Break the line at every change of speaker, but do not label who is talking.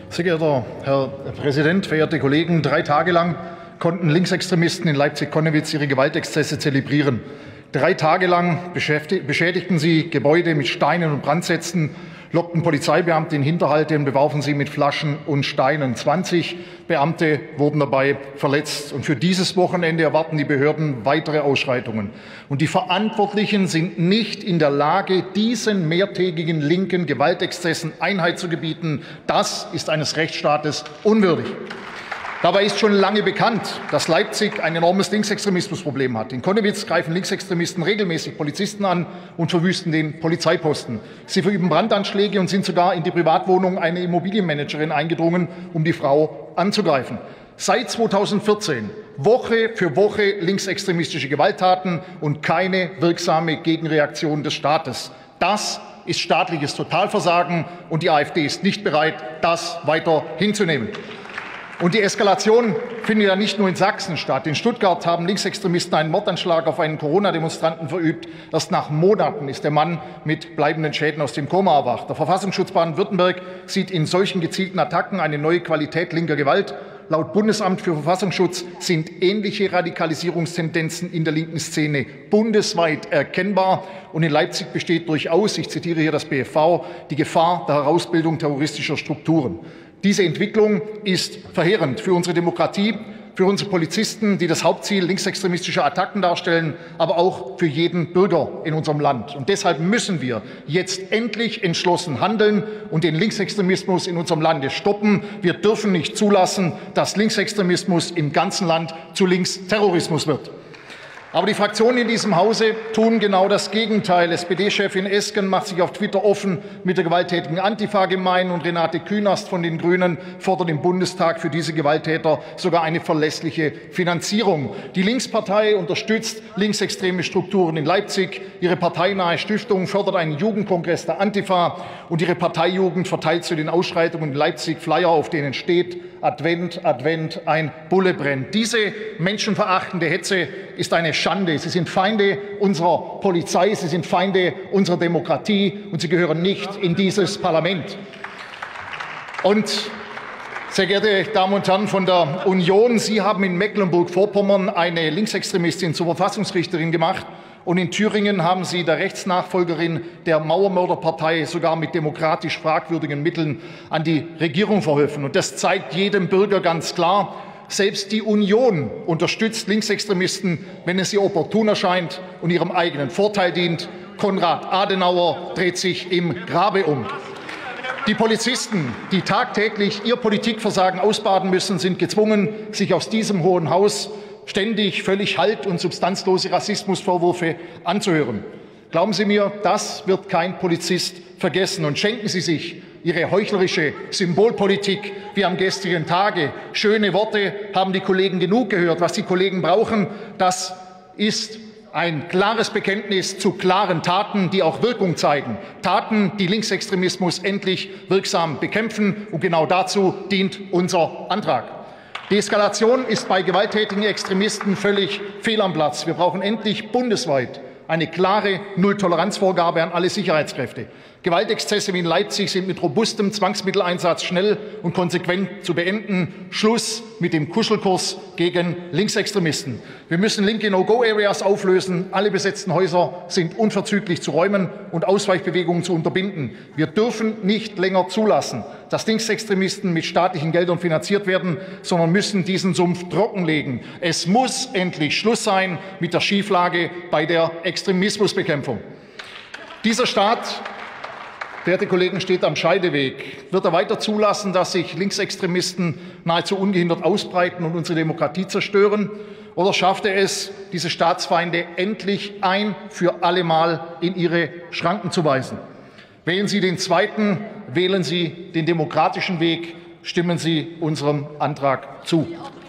Sehr geehrter Herr Präsident, verehrte Kollegen! 3 Tage lang konnten Linksextremisten in Leipzig-Konnewitz ihre Gewaltexzesse zelebrieren. 3 Tage lang beschädigten sie Gebäude mit Steinen und Brandsätzen, lockten Polizeibeamte in Hinterhalte und bewarfen sie mit Flaschen und Steinen. 20 Beamte wurden dabei verletzt. Und für dieses Wochenende erwarten die Behörden weitere Ausschreitungen. Und die Verantwortlichen sind nicht in der Lage, diesen mehrtägigen linken Gewaltexzessen Einhalt zu gebieten. Das ist eines Rechtsstaates unwürdig. Dabei ist schon lange bekannt, dass Leipzig ein enormes Linksextremismusproblem hat. In Konnewitz greifen Linksextremisten regelmäßig Polizisten an und verwüsten den Polizeiposten. Sie verüben Brandanschläge und sind sogar in die Privatwohnung einer Immobilienmanagerin eingedrungen, um die Frau anzugreifen. Seit 2014 Woche für Woche linksextremistische Gewalttaten und keine wirksame Gegenreaktion des Staates. Das ist staatliches Totalversagen, und die AfD ist nicht bereit, das weiter hinzunehmen. Und die Eskalation findet ja nicht nur in Sachsen statt. In Stuttgart haben Linksextremisten einen Mordanschlag auf einen Corona-Demonstranten verübt. Erst nach Monaten ist der Mann mit bleibenden Schäden aus dem Koma erwacht. Der Verfassungsschutz Baden-Württemberg sieht in solchen gezielten Attacken eine neue Qualität linker Gewalt. Laut Bundesamt für Verfassungsschutz sind ähnliche Radikalisierungstendenzen in der linken Szene bundesweit erkennbar. Und in Leipzig besteht durchaus, ich zitiere hier das BfV, die Gefahr der Herausbildung terroristischer Strukturen. Diese Entwicklung ist verheerend für unsere Demokratie, für unsere Polizisten, die das Hauptziel linksextremistischer Attacken darstellen, aber auch für jeden Bürger in unserem Land. Und deshalb müssen wir jetzt endlich entschlossen handeln und den Linksextremismus in unserem Lande stoppen. Wir dürfen nicht zulassen, dass Linksextremismus im ganzen Land zu Linksterrorismus wird. Aber die Fraktionen in diesem Hause tun genau das Gegenteil. SPD-Chefin Esken macht sich auf Twitter offen mit der gewalttätigen Antifa gemein, und Renate Künast von den Grünen fordert im Bundestag für diese Gewalttäter sogar eine verlässliche Finanzierung. Die Linkspartei unterstützt linksextreme Strukturen in Leipzig. Ihre parteinahe Stiftung fördert einen Jugendkongress der Antifa, und ihre Parteijugend verteilt zu den Ausschreitungen in Leipzig Flyer, auf denen steht: Advent, Advent, ein Bulle brennt. Diese menschenverachtende Hetze ist eine Schande. Sie sind Feinde unserer Polizei, sie sind Feinde unserer Demokratie, und sie gehören nicht in dieses Parlament. Und, sehr geehrte Damen und Herren von der Union, Sie haben in Mecklenburg-Vorpommern eine Linksextremistin zur Verfassungsrichterin gemacht, und in Thüringen haben Sie der Rechtsnachfolgerin der Mauermörderpartei sogar mit demokratisch fragwürdigen Mitteln an die Regierung verholfen. Und das zeigt jedem Bürger ganz klar: Selbst die Union unterstützt Linksextremisten, wenn es ihr opportun erscheint und ihrem eigenen Vorteil dient. Konrad Adenauer dreht sich im Grabe um. Die Polizisten, die tagtäglich ihr Politikversagen ausbaden müssen, sind gezwungen, sich aus diesem Hohen Haus ständig völlig halt- und substanzlose Rassismusvorwürfe anzuhören. Glauben Sie mir, das wird kein Polizist vergessen. Und schenken Sie sich Ihre heuchlerische Symbolpolitik wie am gestrigen Tage. Schöne Worte haben die Kollegen genug gehört. Was die Kollegen brauchen, das ist ein klares Bekenntnis zu klaren Taten, die auch Wirkung zeigen. Taten, die Linksextremismus endlich wirksam bekämpfen. Und genau dazu dient unser Antrag. Die Eskalation ist bei gewalttätigen Extremisten völlig fehl am Platz. Wir brauchen endlich bundesweit eine klare Nulltoleranzvorgabe an alle Sicherheitskräfte. Gewaltexzesse wie in Leipzig sind mit robustem Zwangsmitteleinsatz schnell und konsequent zu beenden. Schluss mit dem Kuschelkurs gegen Linksextremisten. Wir müssen linke No-Go-Areas auflösen. Alle besetzten Häuser sind unverzüglich zu räumen und Ausweichbewegungen zu unterbinden. Wir dürfen nicht länger zulassen, dass Linksextremisten mit staatlichen Geldern finanziert werden, sondern müssen diesen Sumpf trockenlegen. Es muss endlich Schluss sein mit der Schieflage bei der Extremismusbekämpfung. Dieser Staat, verehrte Kollegen, steht am Scheideweg. Wird er weiter zulassen, dass sich Linksextremisten nahezu ungehindert ausbreiten und unsere Demokratie zerstören? Oder schafft er es, diese Staatsfeinde endlich ein für alle Mal in ihre Schranken zu weisen? Wählen Sie den zweiten, wählen Sie den demokratischen Weg, stimmen Sie unserem Antrag zu.